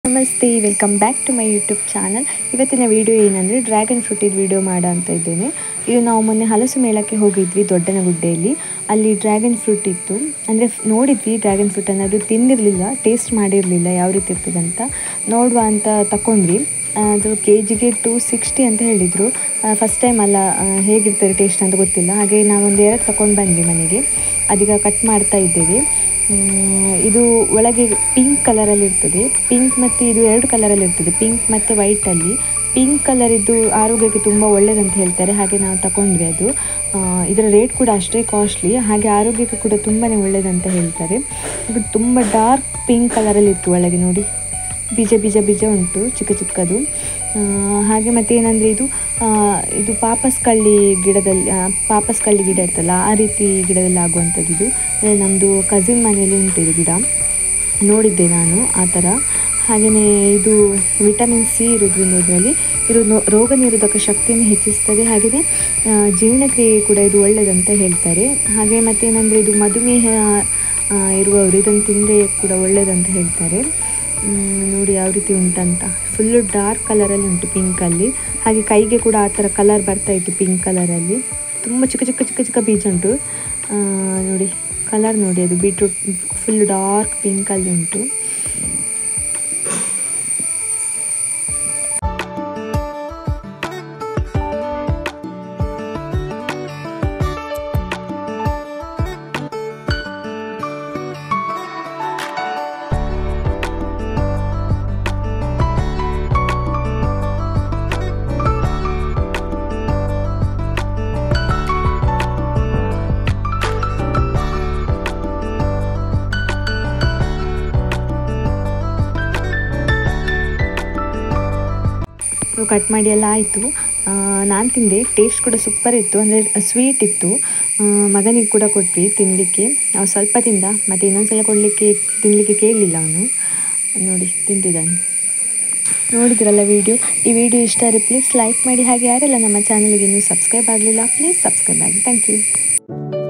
ನಮಸ್ತೆ, welcome back to my YouTube channel. ಇವತ್ತಿನ video ಏನಂದರೆ ಡ್ರ್ಯಾಗನ್ ಫ್ರೂಟಿದ ವಿಡಿಯೋ ಮಾಡೋ ಅಂತ ಇದ್ದೇನೆ. ಇದು ನಾವು ಮೊನ್ನೆ ಹಲಸು ಮೇಳಕ್ಕೆ ಹೋಗಿದ್ವಿ ದೊಡ್ಡನಗುಡ್ಡೆಯಲ್ಲಿ. ಅಲ್ಲಿ ಡ್ರ್ಯಾಗನ್ ಫ್ರೂಟ್ ಇತ್ತು. ಅಂದರೆ ನೋಡಿದ್ವಿ ಡ್ರ್ಯಾಗನ್ ಫ್ರೂಟನ್ನು, ಅದು ತಿಂದಿರಲಿಲ್ಲ, ಟೇಸ್ಟ್ ಮಾಡಿರಲಿಲ್ಲ ಯಾವ ರೀತಿ ಇರ್ತದಂತ. ನೋಡುವ ಅಂತ ತಗೊಂಡ್ವಿ. ಅದು ಕೆಜಿಗೆ 260 ಅಂತ ಹೇಳಿದರು. ಫಸ್ಟ್ ಟೈಮ್ ಅಲ್ಲ, ಹೇಗಿರ್ತದೆ ಟೇಸ್ಟ್ ಅಂತ ಗೊತ್ತಿಲ್ಲ. ಹಾಗೆ ನಾವೊಂದು 2 ತಗೊಂಡು ಬಂದ್ವಿ ಮನೆಗೆ. ಅದೀಗ ಕಟ್ ಮಾಡ್ತಾ ಇದ್ದೇವೆ. ಇದು ಒಳಗೆ ಪಿಂಕ್ ಕಲರಲ್ಲಿ ಇರ್ತದೆ. ಪಿಂಕ್ ಮತ್ತು ಇದು 2 ಕಲರಲ್ಲಿ ಇರ್ತದೆ, ಪಿಂಕ್ ಮತ್ತು ವೈಟಲ್ಲಿ. ಪಿಂಕ್ ಕಲರ್ ಇದು ಆರೋಗ್ಯಕ್ಕೆ ತುಂಬ ಒಳ್ಳೆಯದಂತ ಹೇಳ್ತಾರೆ. ಹಾಗೆ ನಾವು ತಗೊಂಡ್ವಿ. ಅದು ಇದರ ರೇಟ್ ಕೂಡ ಅಷ್ಟೇ ಕಾಸ್ಟ್ಲಿ, ಹಾಗೆ ಆರೋಗ್ಯಕ್ಕೆ ಕೂಡ ತುಂಬಾ ಒಳ್ಳೆಯದಂತ ಹೇಳ್ತಾರೆ. ಇದು ತುಂಬ ಡಾರ್ಕ್ ಪಿಂಕ್ ಕಲರಲ್ಲಿ ಇತ್ತು. ಒಳಗೆ ನೋಡಿ, ಬೀಜ ಬೀಜ ಬೀಜ ಉಂಟು, ಚಿಕ್ಕ ಚಿಕ್ಕದು. ಹಾಗೆ ಮತ್ತು ಏನಂದರೆ ಇದು ಪಾಪಸ್ಕಳ್ಳಿ ಗಿಡ ಇರ್ತಲ್ಲ, ಆ ರೀತಿ ಗಿಡದಲ್ಲಿ ಆಗುವಂಥದ್ದು. ಇದು ಅಂದರೆ ನಮ್ಮದು ಕಸಿನ್ ಮನೆಯಲ್ಲಿ ಉಂಟು ಇದು ಗಿಡ, ನೋಡಿದ್ದೆ ನಾನು ಆ ಥರ. ಹಾಗೆಯೇ ಇದು ವಿಟಮಿನ್ ಸಿ ಇರೋದ್ರಿಂದ ಇದರಲ್ಲಿ ರೋಗ ನಿರೋಧಕ ಶಕ್ತಿಯನ್ನು ಹೆಚ್ಚಿಸ್ತದೆ. ಹಾಗೆಯೇ ಜೀರ್ಣಕ್ರಿಯೆ ಕೂಡ ಇದು ಒಳ್ಳೆಯದಂತ ಹೇಳ್ತಾರೆ. ಹಾಗೆ ಮತ್ತೇನೆಂದರೆ ಇದು ಮಧುಮೇಹ ಇರುವವರು ಇದನ್ನು ತಿಂದರೆ ಕೂಡ ಒಳ್ಳೆಯದಂತ ಹೇಳ್ತಾರೆ. ನೋಡಿ ಯಾವ ರೀತಿ ಉಂಟಂತ, ಫುಲ್ಲು ಡಾರ್ಕ್ ಕಲರಲ್ಲಿ ಉಂಟು, ಪಿಂಕಲ್ಲಿ. ಹಾಗೆ ಕೈಗೆ ಕೂಡ ಆ ಥರ ಕಲರ್ ಬರ್ತಾಯಿತ್ತು ಪಿಂಕ್ ಕಲರಲ್ಲಿ. ತುಂಬ ಚಿಕ್ಕ ಚಿಕ್ಕ ಚಿಕ್ಕ ಚಿಕ್ಕ ಬೀಜ ಉಂಟು. ನೋಡಿ ಕಲರ್ ನೋಡಿ, ಅದು ಬೀಟ್ರೂಟ್ ಫುಲ್ ಡಾರ್ಕ್ ಪಿಂಕಲ್ಲಿ ಉಂಟು. ಕಟ್ ಮಾಡಿ ಎಲ್ಲ ಆಯಿತು. ನಾನು ತಿಂದೆ, ಟೇಸ್ಟ್ ಕೂಡ ಸೂಪರ್ ಇತ್ತು. ಅಂದರೆ ಸ್ವೀಟ್ ಇತ್ತು. ಮಗನಿಗೆ ಕೂಡ ಕೊಟ್ವಿ ತಿನ್ನಲಿಕ್ಕೆ. ನಾವು ಸ್ವಲ್ಪ ತಿಂದ, ಮತ್ತು ಇನ್ನೊಂದ್ಸಲ ತಿನ್ನಲಿಕ್ಕೆ ಕೇಳಲಿಲ್ಲ ಅವನು. ನೋಡಿ ತಿಂತಿದ್ದಾನೆ. ನೋಡಿದ್ರಲ್ಲ ವಿಡಿಯೋ. ಈ ವಿಡಿಯೋ ಇಷ್ಟ ಆದರೆ ಪ್ಲೀಸ್ ಲೈಕ್ ಮಾಡಿ. ಹಾಗೆ ಯಾರೆಲ್ಲ ನಮ್ಮ ಚಾನಲ್ಗೆ ಇನ್ನೂ ಸಬ್ಸ್ಕ್ರೈಬ್ ಆಗಲಿಲ್ಲ, ಪ್ಲೀಸ್ ಸಬ್ಸ್ಕ್ರೈಬ್ ಆಗಿ. Thank you.